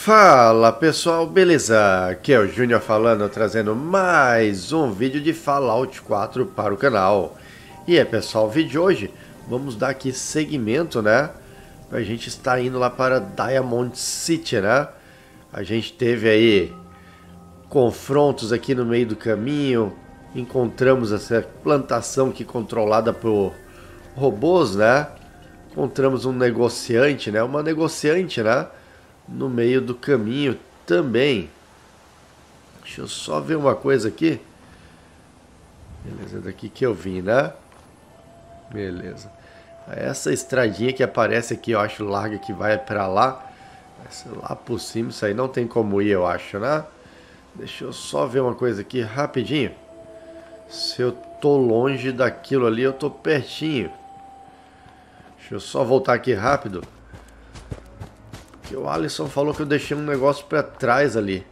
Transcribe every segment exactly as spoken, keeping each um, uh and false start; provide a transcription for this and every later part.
Fala pessoal, beleza? Aqui é o Júnior falando, trazendo mais um vídeo de Fallout quatro para o canal. E é pessoal, o vídeo de hoje, vamos dar aqui seguimento, né? A gente está indo lá para Diamond City, né? A gente teve aí confrontos aqui no meio do caminho, encontramos essa plantação aqui controlada por robôs, né? Encontramos um negociante, né? Uma negociante, né? No meio do caminho também. Deixa eu só ver uma coisa aqui. Beleza, daqui que eu vim, né? Beleza. Essa estradinha que aparece aqui, eu acho larga, que vai pra lá. Essa lá por cima, isso aí não tem como ir, eu acho, né? Deixa eu só ver uma coisa aqui rapidinho. Se eu tô longe daquilo ali, eu tô pertinho. Deixa eu só voltar aqui rápido. Que o Alisson falou que eu deixei um negócio pra trás ali.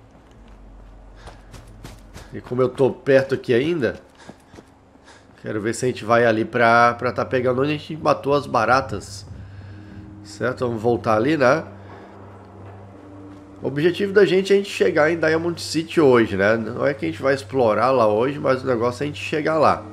E como eu tô perto aqui ainda, quero ver se a gente vai ali pra estar tá pegando onde a gente matou as baratas. Certo? Vamos voltar ali, né? O objetivo da gente é a gente chegar em Diamond City hoje, né? Não é que a gente vai explorar lá hoje, mas o negócio é a gente chegar lá.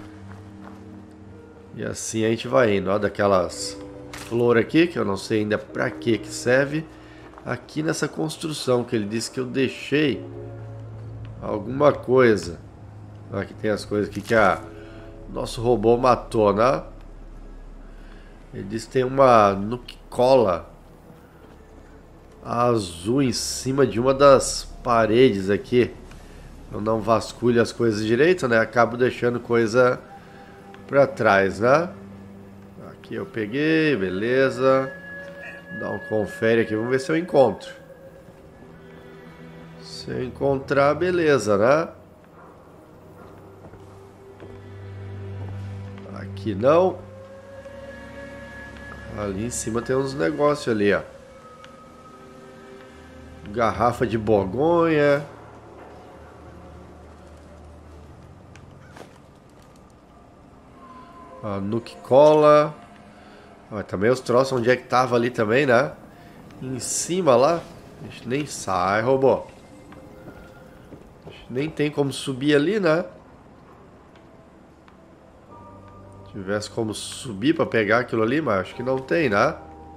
E assim a gente vai indo, ó, daquelas... flor aqui, que eu não sei ainda pra que que serve, aqui nessa construção, que ele disse que eu deixei alguma coisa. Aqui tem as coisas aqui que a nosso robô matou, né? Ele disse que tem uma Nuka-Cola azul em cima de uma das paredes aqui. Eu não vasculho as coisas direito, né? Acabo deixando coisa pra trás, né? Aqui eu peguei, beleza. Dá um confere aqui, vamos ver se eu encontro. Se eu encontrar, beleza, né? Aqui não. Ali em cima tem uns negócios ali, ó. Garrafa de Borgonha. A Nuka-Cola. Ah, também os troços onde é que tava ali também, né? Em cima lá. A gente nem sai, robô. A gente nem tem como subir ali, né? Se tivesse como subir pra pegar aquilo ali, mas acho que não tem, né?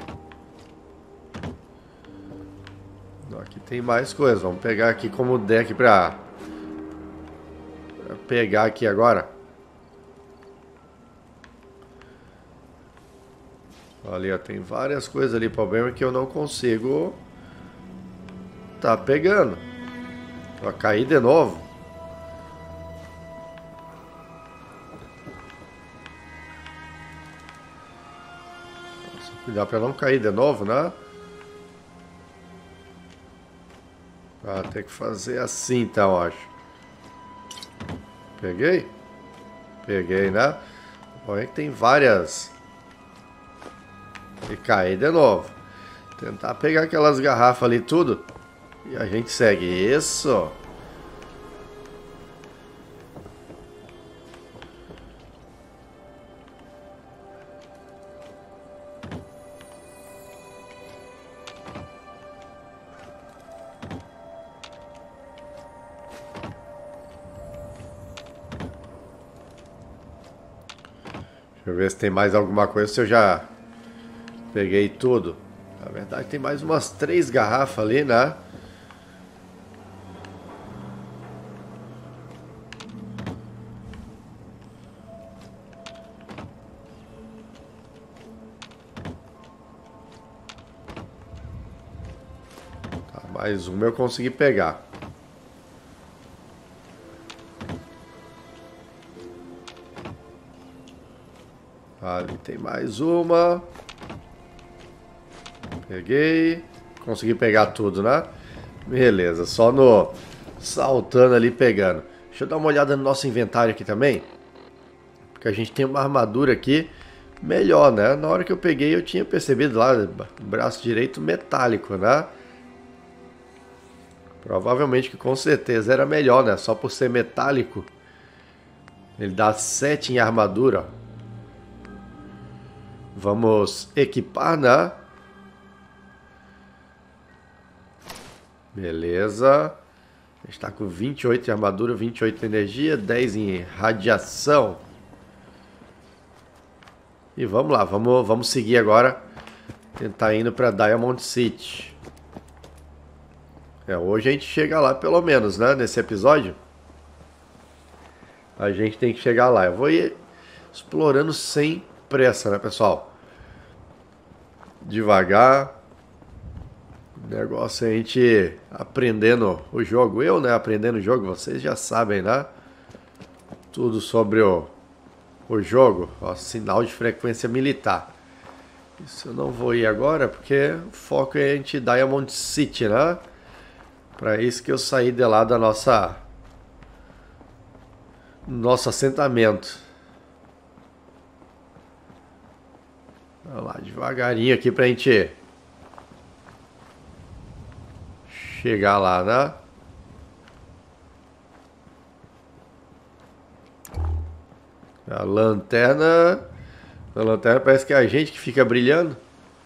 Aqui tem mais coisas. Vamos pegar aqui como deck pra, pra pegar aqui agora. Ali, ó, tem várias coisas ali. O problema é que eu não consigo tá pegando. Ó, cair de novo. Nossa, cuidar pra não cair de novo, né? Ah, tem que fazer assim então, acho. Peguei? Peguei, né? Olha que tem várias. E cair de novo. Tentar pegar aquelas garrafas ali tudo. E a gente segue. Isso. Deixa eu ver se tem mais alguma coisa. Se eu já peguei tudo. Na verdade tem mais umas três garrafas ali, né? Tá, mais uma eu consegui pegar. Ali tem mais uma. Peguei. Consegui pegar tudo, né? Beleza, só no saltando ali pegando. Deixa eu dar uma olhada no nosso inventário aqui também. Porque a gente tem uma armadura aqui melhor, né? Na hora que eu peguei eu tinha percebido lá, braço direito metálico, né? Provavelmente que com certeza era melhor, né? Só por ser metálico. Ele dá sete em armadura. Vamos equipar, né? Beleza. A gente tá com vinte e oito de armadura, vinte e oito de energia, dez em radiação. E vamos lá, vamos, vamos seguir agora. Tentar indo pra Diamond City. É, hoje a gente chega lá pelo menos, né? Nesse episódio. A gente tem que chegar lá. Eu vou ir explorando sem pressa, né, pessoal? Devagar. O negócio é a gente aprendendo o jogo. Eu, né, aprendendo o jogo, vocês já sabem, né? Tudo sobre o, o jogo. Ó, sinal de frequência militar. Isso eu não vou ir agora, porque o foco é a gente Diamond City, né? Para isso que eu saí de lá da nossa... Nosso assentamento. Vamos lá, devagarinho aqui pra gente... chegar lá, né? A lanterna... A lanterna parece que é a gente que fica brilhando.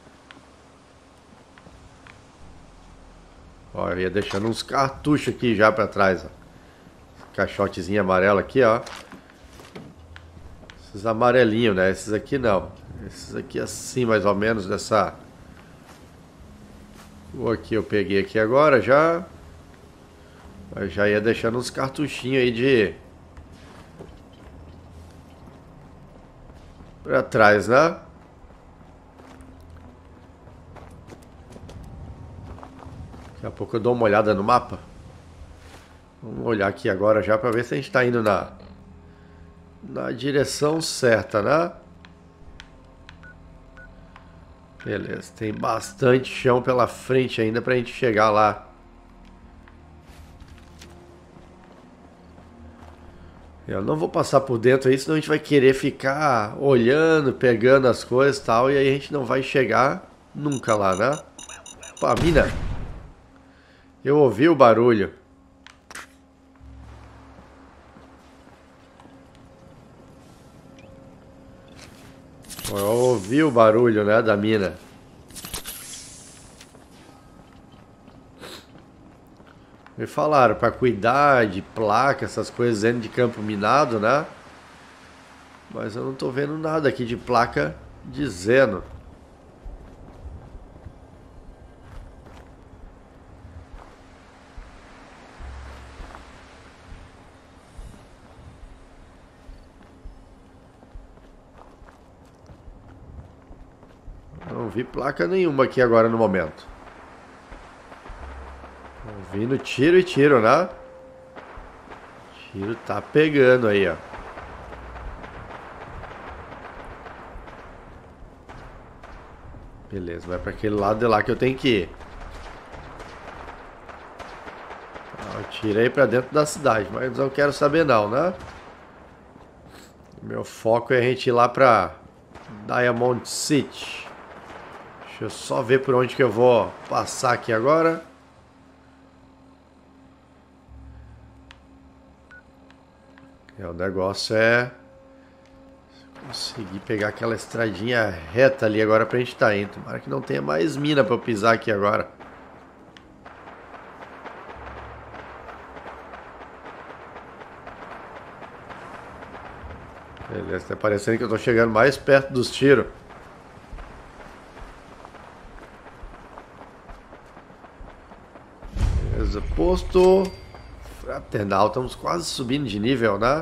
Ó, eu ia deixando uns cartuchos aqui já pra trás, ó. Caixotezinho amarelo aqui, ó. Esses amarelinhos, né? Esses aqui não. Esses aqui assim, mais ou menos, dessa... O aqui eu peguei aqui agora já. Eu já ia deixando uns cartuchinhos aí de... pra trás, né? Daqui a pouco eu dou uma olhada no mapa. Vamos olhar aqui agora já para ver se a gente está indo na, na direção certa, né? Beleza, tem bastante chão pela frente ainda para a gente chegar lá. Eu não vou passar por dentro aí, senão a gente vai querer ficar olhando, pegando as coisas e tal, e aí a gente não vai chegar nunca lá, né? Pô, mina! Eu ouvi o barulho. Eu ouvi o barulho, né, da mina. Me falaram para cuidar de placa, essas coisas dentro de campo minado, né? Mas eu não tô vendo nada aqui de placa dizendo. Não vi placa nenhuma aqui agora no momento. Ouvindo tiro e tiro, né? Tiro tá pegando aí, ó. Beleza, vai pra aquele lado de lá que eu tenho que ir. Eu tirei pra dentro da cidade, mas não quero saber não, né? Meu foco é a gente ir lá pra Diamond City. Deixa eu só ver por onde que eu vou passar aqui agora. É, o negócio é conseguir pegar aquela estradinha reta ali agora pra gente tá indo. Tomara que não tenha mais mina pra eu pisar aqui agora. Beleza, tá parecendo que eu tô chegando mais perto dos tiros. Beleza, posto fraternal. Estamos quase subindo de nível, né?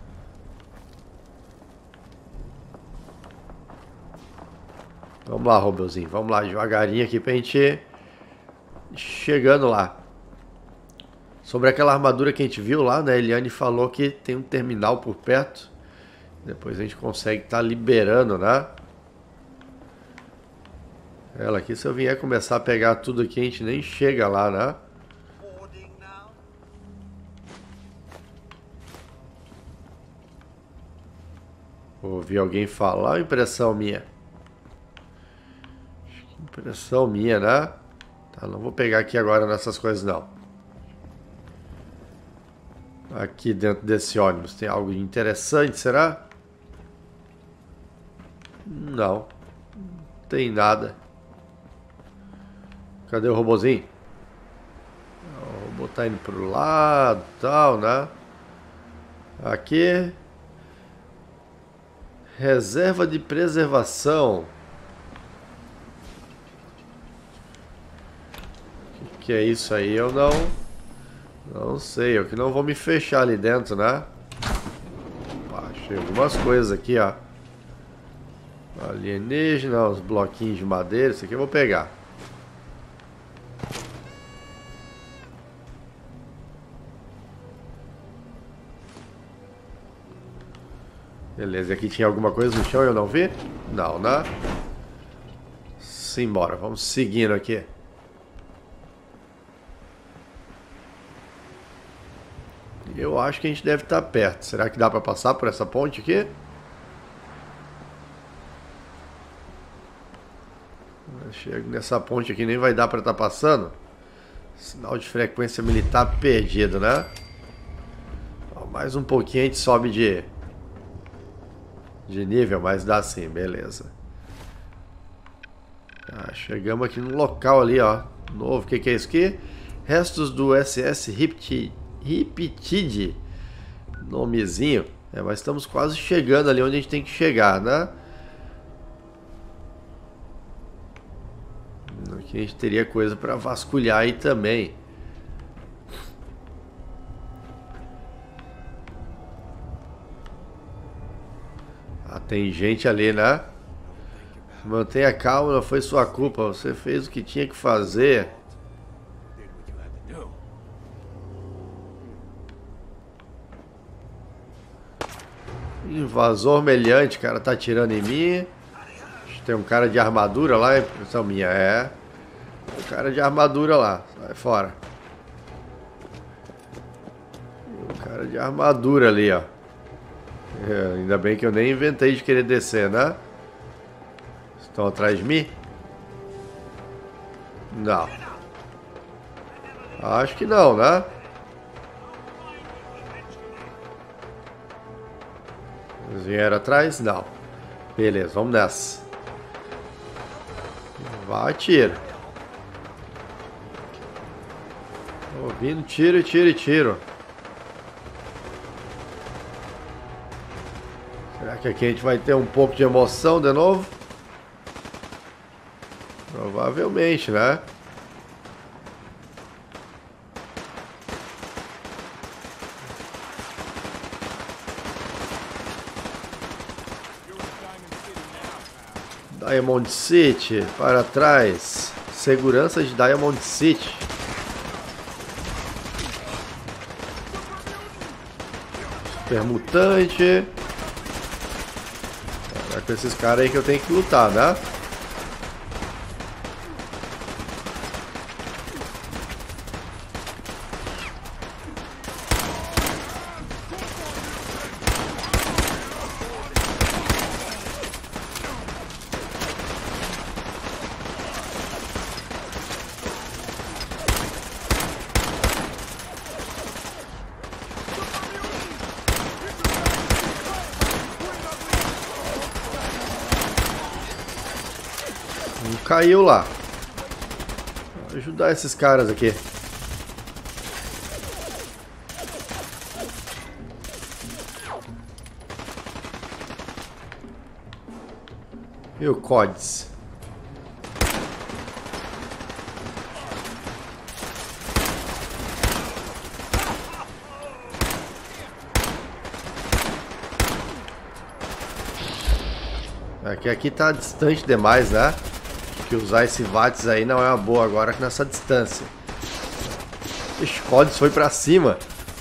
Vamos lá, Robeuzinho. Vamos lá, devagarinho aqui pra gente ir chegando lá. Sobre aquela armadura que a gente viu lá, né? A Eliane falou que tem um terminal por perto. Depois a gente consegue estar liberando, né? Ela aqui, se eu vier começar a pegar tudo aqui, a gente nem chega lá, né? Ouvi alguém falar ou impressão minha? Impressão minha, né? Tá, não vou pegar aqui agora nessas coisas, não. Aqui dentro desse ônibus tem algo interessante, será? Não. Não tem nada. Cadê o robozinho? botar indo pro lado e tal, né? Aqui. Reserva de preservação. O que, que é isso aí? Eu não... Não sei. Eu que não vou me fechar ali dentro, né? Achei algumas coisas aqui, ó. Alienígena, os bloquinhos de madeira. Isso aqui eu vou pegar. Beleza, aqui tinha alguma coisa no chão e eu não vi? Não, né? Simbora, vamos seguindo aqui. Eu acho que a gente deve estar perto. Será que dá pra passar por essa ponte aqui? Eu chego nessa ponte aqui, nem vai dar pra estar passando. Sinal de frequência militar perdido, né? Mais um pouquinho a gente sobe de... De nível, mas dá sim, beleza. Ah, chegamos aqui no local ali, ó. Novo, o que, que é isso aqui? Restos do S S Riptide. Nomezinho. É, mas estamos quase chegando ali onde a gente tem que chegar, né? Aqui a gente teria coisa para vasculhar aí também. Ah, tem gente ali, né? Mantenha calma, não foi sua culpa. Você fez o que tinha que fazer. Invasor meliante, o cara tá atirando em mim. Tem um cara de armadura lá, impressão minha, é. Tem um cara de armadura lá, sai fora. Tem um cara de armadura ali, ó. É, ainda bem que eu nem inventei de querer descer, né? Estão atrás de mim? Não. Acho que não, né? Eles vieram atrás? Não. Beleza, vamos nessa. Vai, tiro. Ouvindo tiro, tiro e tiro. Será que aqui a gente vai ter um pouco de emoção de novo? Provavelmente, né? Diamond City, para trás. Segurança de Diamond City. Super mutante. É com esses caras aí que eu tenho que lutar, né? Caiu lá. Vou ajudar esses caras aqui. E o C O D S? Aqui, aqui tá distante demais, né? Que usar esse V A T S aí não é uma boa agora nessa distância. O C O D S foi pra cima.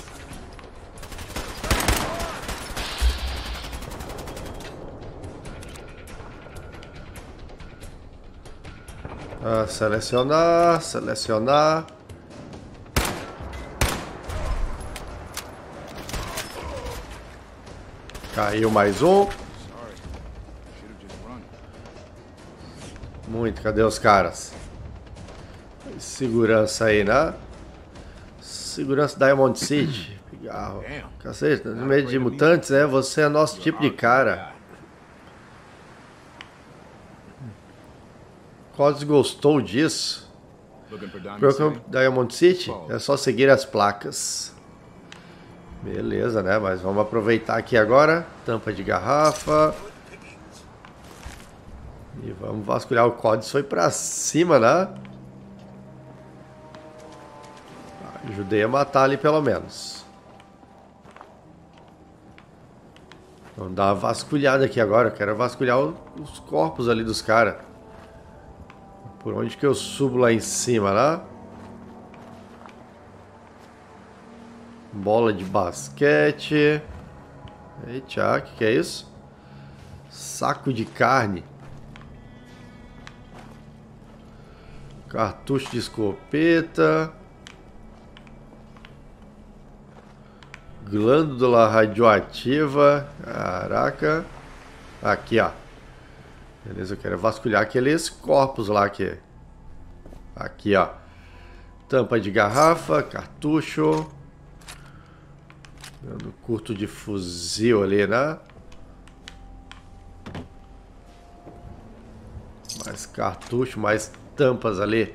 Ah, selecionar, selecionar. Caiu mais um. Muito, cadê os caras? Segurança aí, né? Segurança Diamond City. Pigarro. Cacete, no meio de mutantes, né? Você é nosso tipo de cara. Quase gostou disso. Procure Diamond City, é só seguir as placas. Beleza, né? Mas vamos aproveitar aqui agora. Tampa de garrafa. E vamos vasculhar. O Codes foi pra cima, né? Ajudei a matar ali pelo menos. Vamos dar uma vasculhada aqui agora. Eu quero vasculhar os corpos ali dos caras. Por onde que eu subo lá em cima, né? Bola de basquete. Eita, o que, que é isso? Saco de carne. Cartucho de escopeta. Glândula radioativa. Caraca. Aqui, ó. Beleza, eu quero vasculhar aqueles corpos lá que... Aqui, ó. Tampa de garrafa, cartucho. Dando curto de fuzil ali, né? Mais cartucho, mais tampas ali.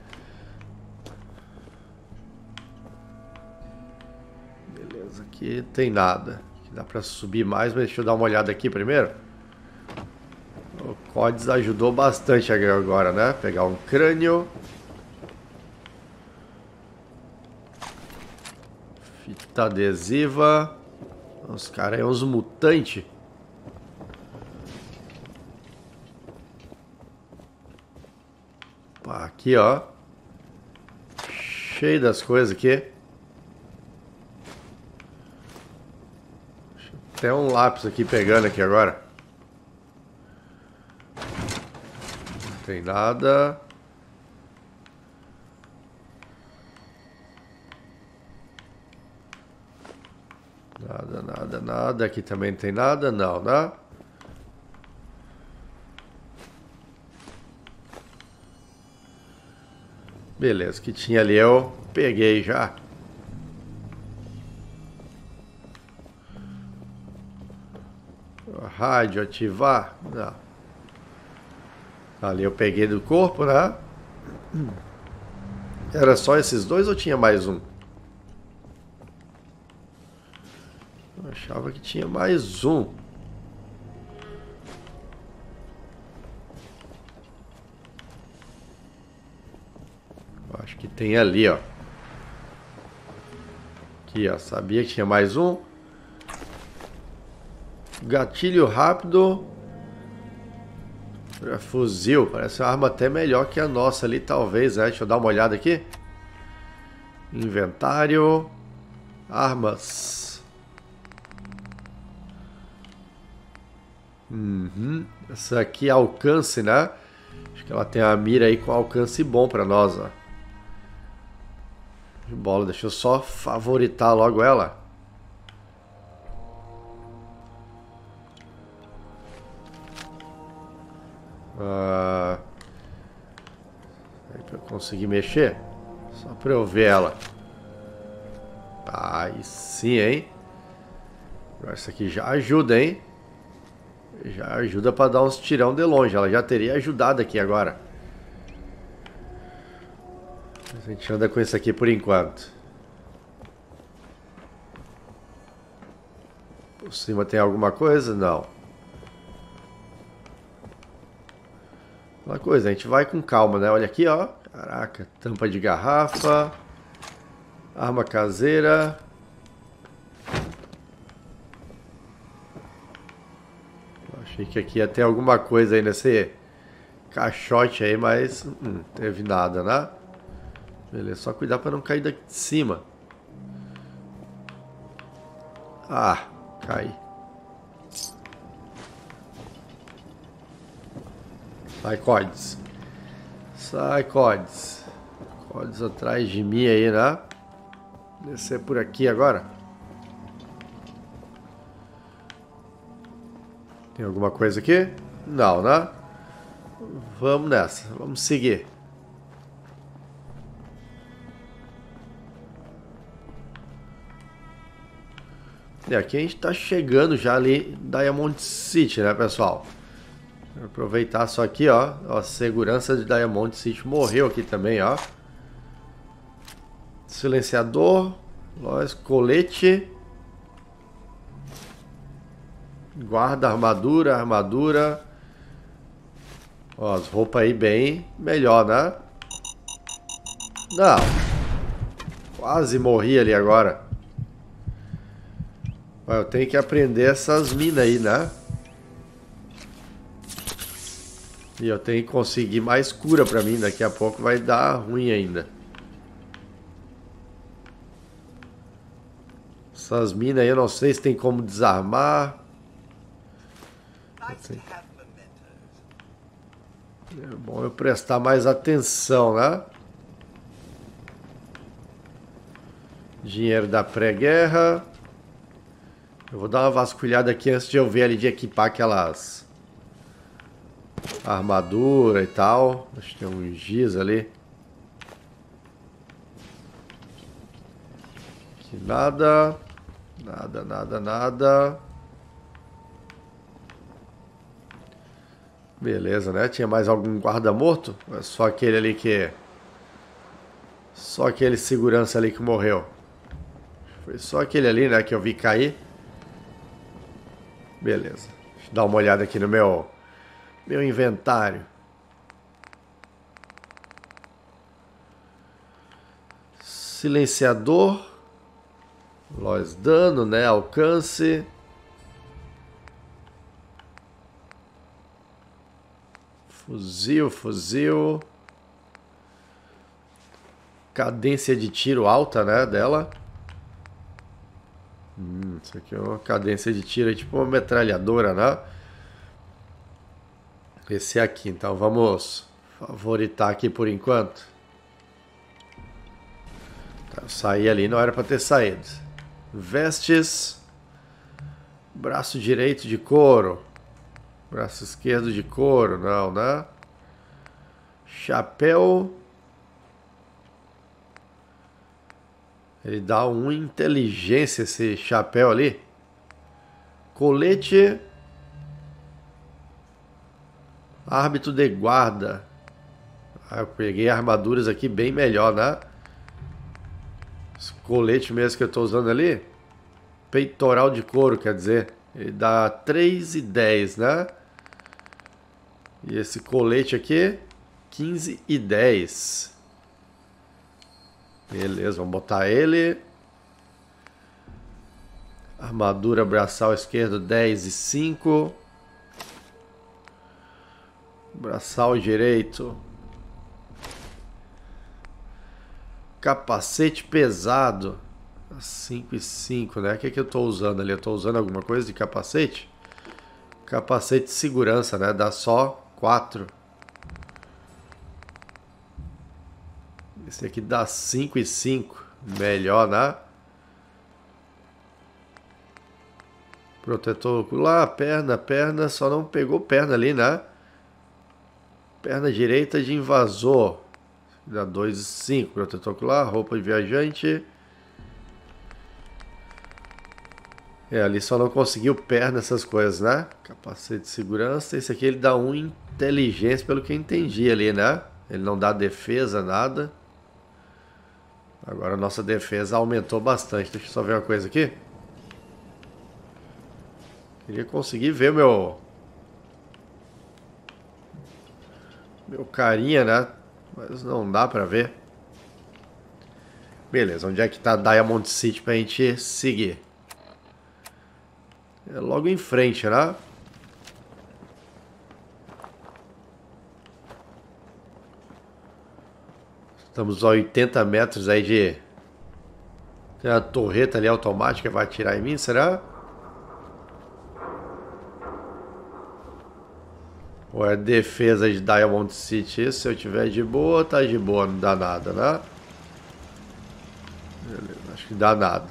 Beleza, aqui tem nada. Aqui dá pra subir mais, mas deixa eu dar uma olhada aqui primeiro. O Codes ajudou bastante agora, né? Pegar um crânio. Fita adesiva. Os caras são uns mutantes. Aqui, ó. Cheio das coisas aqui. Tem um lápis aqui pegando aqui agora. Não tem nada. Nada, nada, nada. Aqui também não tem nada, não, né? Beleza, que tinha ali eu peguei já. Rádio ativar? Não. Ali eu peguei do corpo, né? Era só esses dois ou tinha mais um? Eu achava que tinha mais um. Acho que tem ali, ó. Aqui, ó. Sabia que tinha mais um. Gatilho rápido. Fuzil. Parece uma arma até melhor que a nossa ali, talvez, né? Deixa eu dar uma olhada aqui. Inventário. Armas. Uhum. Essa aqui é alcance, né? Acho que ela tem a mira aí com alcance bom pra nós, ó. De bola, deixa eu só favoritar logo ela. Ah, aí pra eu conseguir mexer, só pra eu ver ela. Aí sim, hein? Essa aqui já ajuda, hein? Já ajuda pra dar uns tirão de longe. Ela já teria ajudado aqui agora. A gente anda com isso aqui por enquanto. Por cima tem alguma coisa? Não. Uma coisa, a gente vai com calma, né? Olha aqui, ó. Caraca, tampa de garrafa. Arma caseira. Achei que aqui ia ter alguma coisa aí nesse caixote aí, mas hum, não teve nada, né? Beleza, só cuidar para não cair daqui de cima. Ah, cai. Sai, Codes. Sai, Codes. Codes atrás de mim aí, né? Descer por aqui agora. Tem alguma coisa aqui? Não, né? Vamos nessa. Vamos seguir. E aqui a gente tá chegando já ali em Diamond City, né, pessoal? Vou aproveitar só aqui, ó. Ó, a segurança de Diamond City morreu aqui também, ó. Silenciador. Lois, colete. Guarda, armadura, armadura. Ó, as roupas aí bem melhor, né? Não. Quase morri ali agora. Eu tenho que aprender essas minas aí, né? E eu tenho que conseguir mais cura pra mim. Daqui a pouco vai dar ruim ainda. Essas minas aí eu não sei se tem como desarmar. É bom eu prestar mais atenção, né? Dinheiro da pré-guerra. Eu vou dar uma vasculhada aqui antes de eu ver ali de equipar aquelas armadura e tal. Acho que tem um giz ali. Aqui nada. Nada, nada, nada. Beleza, né? Tinha mais algum guarda morto? É só aquele ali que... Só aquele segurança ali que morreu. Foi só aquele ali, né, que eu vi cair. Beleza. Deixa eu dar uma olhada aqui no meu... Meu inventário. Silenciador. Lois dano, né? Alcance. Fuzil, fuzil. Cadência de tiro alta, né? Dela. Hum, isso aqui é uma cadência de tiro, é tipo uma metralhadora, né? Esse aqui, então vamos favoritar aqui por enquanto. Tá, eu saí ali, não era para ter saído. Vestes. Braço direito de couro. Braço esquerdo de couro, não, né? Chapéu. Ele dá um inteligência esse chapéu ali. Colete. Árbitro de guarda. Ah, eu peguei armaduras aqui bem melhor, né? Esse colete mesmo que eu estou usando ali. Peitoral de couro, quer dizer. Ele dá três e dez, né? E esse colete aqui, quinze e dez. Beleza, vamos botar ele. Armadura braçal esquerdo, dez e cinco. Braçal direito. Capacete pesado. cinco e cinco, né? O que, é que eu estou usando ali? Eu estou usando alguma coisa de capacete? Capacete de segurança, né? Dá só quatro. Esse aqui dá cinco e cinco. Melhor, né? Protetor ocular, perna, perna. Só não pegou perna ali, né? Perna direita de invasor. Dá dois e cinco. Protetor ocular, roupa de viajante. É, ali só não conseguiu perna, essas coisas, né? Capacete de segurança. Esse aqui ele dá um inteligência, pelo que eu entendi ali, né? Ele não dá defesa, nada. Agora a nossa defesa aumentou bastante. Deixa eu só ver uma coisa aqui. Queria conseguir ver meu... Meu carinha, né? Mas não dá pra ver. Beleza, onde é que tá Diamond City pra gente seguir? É logo em frente, né? Estamos a oitenta metros aí de... Tem uma torreta ali automática que vai atirar em mim, será? Ou é defesa de Diamond City? Se eu tiver de boa, tá de boa, não dá nada, né? Beleza, acho que dá nada.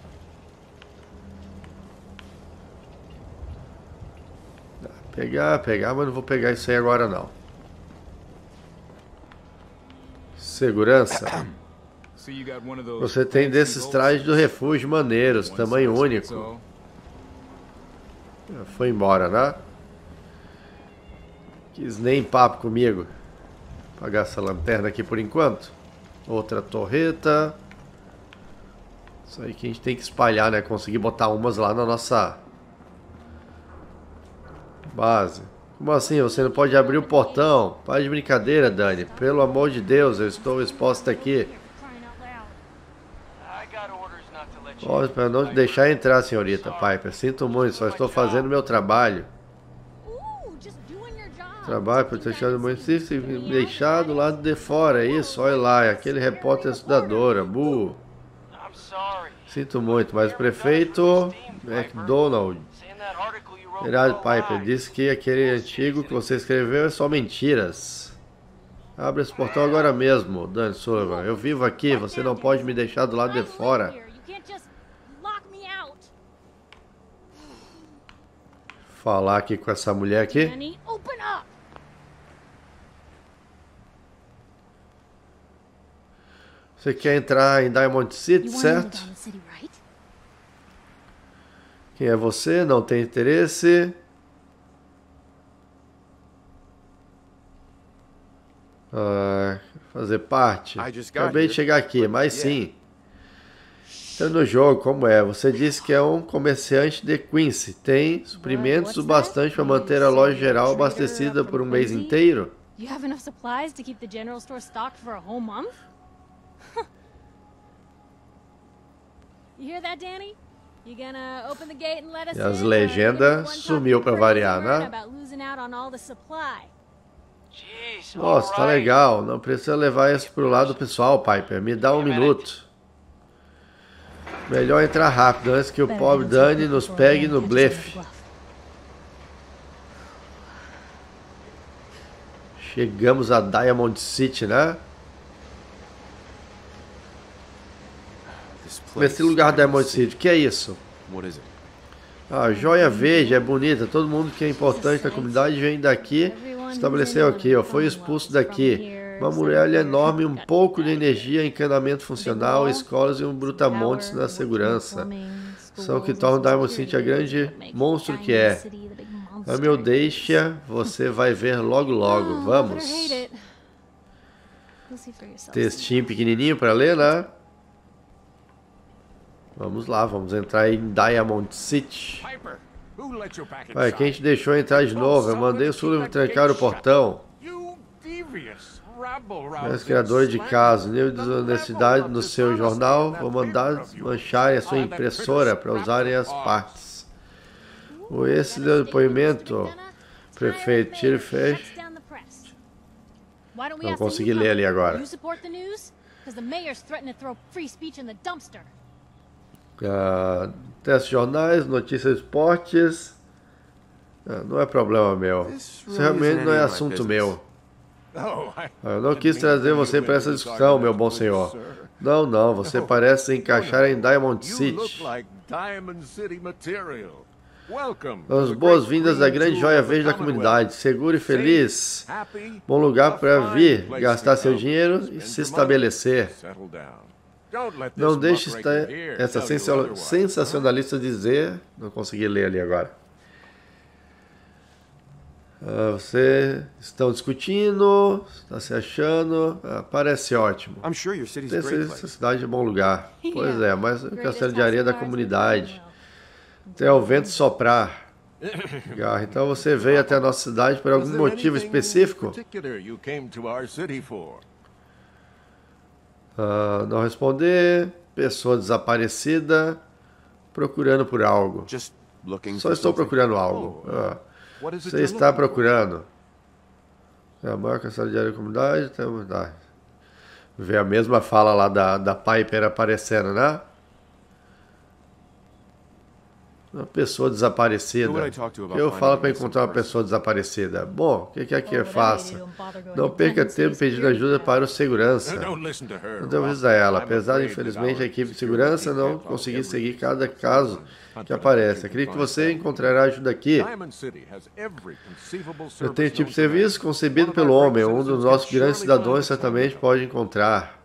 Pegar, pegar, mas não vou pegar isso aí agora não. Segurança. Você tem desses trajes do refúgio maneiros, tamanho único. Foi embora, né? Quis nem papo comigo. Apagar essa lanterna aqui por enquanto. Outra torreta. Isso aí que a gente tem que espalhar, né? Conseguir botar umas lá na nossa base. Como assim? Você não pode abrir o portão? Para de brincadeira, Dani. Pelo amor de Deus, eu estou exposta aqui. Olha, para não te deixar entrar, senhorita Piper. Sinto muito, só estou fazendo meu trabalho. Trabalho para deixar o município deixar do lado de fora. Isso, olha lá, aquele repórter estudadora. Bu. Sinto muito, mas o prefeito McDonald, Gerard Piper, disse que aquele artigo que você escreveu é só mentiras. Abra esse portão agora mesmo, Dani Sullivan. Eu vivo aqui, você não pode me deixar do lado de fora. Falar aqui com essa mulher aqui. Você quer entrar em Diamond City, certo? Quem é você? Não tem interesse? Ah, fazer parte. Acabei de chegar aqui, mas sim. Está no jogo, como é? Você disse que é um comerciante de Quincy. Tem suprimentos o bastante para manter a loja geral abastecida por um mês inteiro? You have enough supplies to keep the general store stocked for a whole month? You hear that, Danny? You gonna open the gate and let us E as in, legendas sumiu para variar, né? Nossa, tá legal. Não precisa levar isso pro lado pessoal, Piper. Me dá um minuto. Melhor entrar rápido antes que o pobre Danny nos pegue no blefe. Chegamos a Diamond City, né? Esse lugar da Diamond City, o que é isso? A joia verde é bonita, todo mundo que é importante na comunidade vem daqui, estabeleceu aqui, ó, foi expulso daqui. Uma muralha enorme, um pouco de energia, encanamento funcional, escolas e um brutamontes na segurança. São que tornam Diamond City a grande monstro que é. Mas meu deixa, você vai ver logo logo, vamos. Textinho pequenininho para ler, né? Vamos lá, vamos entrar em Diamond City. Pai, quem te deixou entrar de novo? Eu mandei o Sullivan trancar o portão. Meus criadores de casos, nível de desonestidade no seu jornal, vou mandar mancharem a sua impressora para usarem as partes. O esse deu depoimento, prefeito, tira e fecha. Não consegui ler ali agora. Uh, testes jornais, notícias esportes. Uh, não é problema meu. Isso realmente não é assunto meu. Eu não quis trazer você para essa discussão, meu bom senhor. Não, não, você parece encaixar em Diamond City. As boas-vindas da grande joia verde da comunidade. Seguro e feliz. Bom lugar para vir, gastar seu dinheiro e se estabelecer. Não deixe essa sensacionalista dizer... Não consegui ler ali agora. Uh, vocês estão discutindo, está se achando... Uh, parece ótimo. Essa cidade é um bom lugar. Pois é, mas o castelo de areia da comunidade. Até o vento soprar. Então você veio até a nossa cidade por algum motivo específico? Uh, não responder, pessoa desaparecida, procurando por algo. Só estou procurando algo. Uh, você está procurando? É a maior castelo de área da comunidade. Temos, ah, vê a mesma fala lá da, da Piper aparecendo, né? Uma pessoa desaparecida. Eu falo para encontrar uma pessoa desaparecida. Bom, o que quer que eu faça? Não perca tempo pedindo ajuda para o segurança. Não devo avisar ela. Apesar de, infelizmente, a equipe de segurança não conseguir seguir cada caso que aparece. Acredito que você encontrará ajuda aqui. Eu tenho tipo de serviço concebido pelo homem. Um dos nossos grandes cidadãos certamente pode encontrar.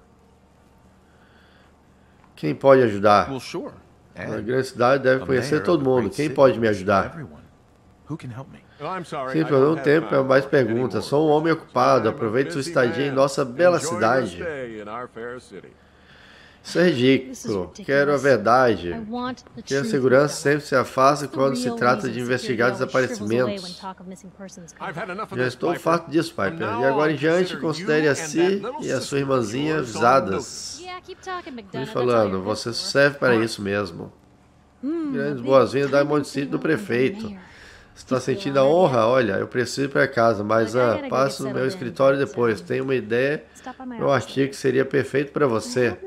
Quem pode ajudar? A grande cidade deve conhecer todo mundo. Quem pode me ajudar? Sim, por um tempo é mais perguntas. Sou um homem ocupado. Aproveite sua estadia em nossa bela cidade. Isso é ridículo. Quero a verdade. Que a segurança sempre se afasta quando se trata de investigar desaparecimentos. Já estou farto disso, Piper. E agora em diante, considere a si e a sua irmãzinha avisadas. Me falando, você serve para isso mesmo. Grandes boas-vindas da Diamond City do prefeito. Está sentindo a honra? Olha, eu preciso ir para casa, mas ah, passe no meu escritório depois. Tenho uma ideia, um artigo que seria perfeito para você.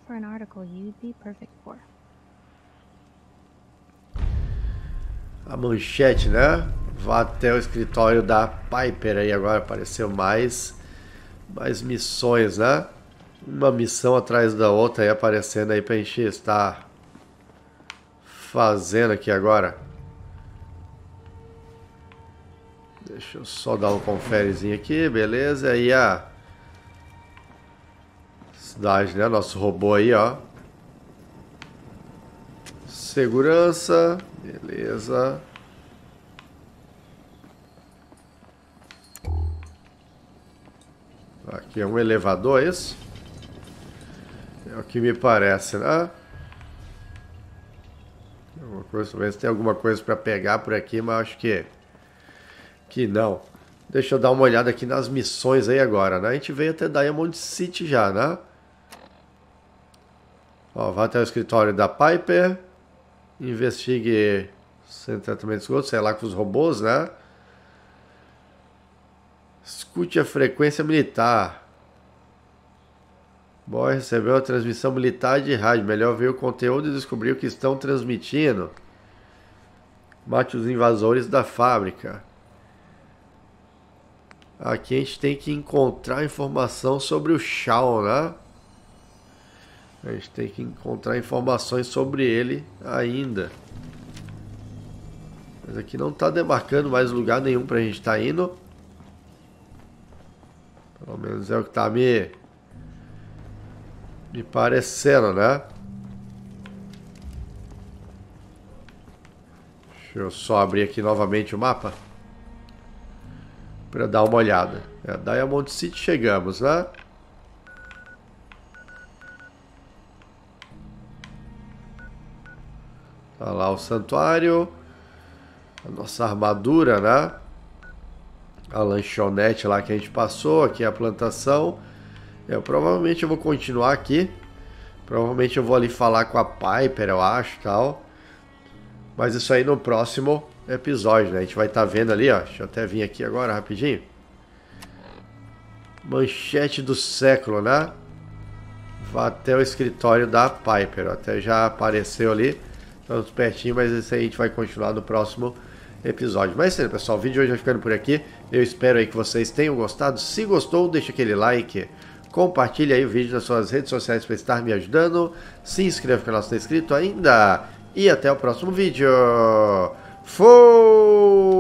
A manchete, né? Vá até o escritório da Piper aí agora. Apareceu mais, mais missões, né? Uma missão atrás da outra aí aparecendo aí pra gente estar fazendo aqui agora. Deixa eu só dar um conferezinho aqui, beleza? Aí a cidade, né? Nosso robô aí, ó. Segurança, beleza. Aqui é um elevador, é isso? É o que me parece, né? Alguma coisa, talvez tenha alguma coisa para pegar por aqui, mas acho que que não. Deixa eu dar uma olhada aqui nas missões aí agora, né? A gente veio até Diamond City já, né? Ó, vai até o escritório da Piper. Investigue sem tratamento de esgoto, sei lá, com os robôs, né? Escute a frequência militar. Boy recebeu a transmissão militar de rádio. Melhor ver o conteúdo e descobrir o que estão transmitindo. Mate os invasores da fábrica. Aqui a gente tem que encontrar informação sobre o Shaun, né? A gente tem que encontrar informações sobre ele ainda. Mas aqui não está demarcando mais lugar nenhum para a gente estar indo. Pelo menos é o que está me, me parecendo, né? Deixa eu só abrir aqui novamente o mapa para dar uma olhada. É, Diamond City chegamos, né? Tá lá o santuário. A nossa armadura, né? A lanchonete lá que a gente passou. Aqui é a plantação. Eu provavelmente eu vou continuar aqui. Provavelmente eu vou ali falar com a Piper, eu acho, tal. Mas isso aí no próximo episódio, né? A gente vai estar vendo ali, ó. Deixa eu até vir aqui agora rapidinho. Manchete do século, né? Vá até o escritório da Piper. Até já apareceu ali. Estamos pertinho, mas esse aí a gente vai continuar no próximo episódio. Mas é isso aí, pessoal. O vídeo de hoje vai ficando por aqui. Eu espero aí que vocês tenham gostado. Se gostou, deixa aquele like. Compartilhe aí o vídeo nas suas redes sociais para estar me ajudando. Se inscreva no canal se não é inscrito ainda. E até o próximo vídeo. Fui!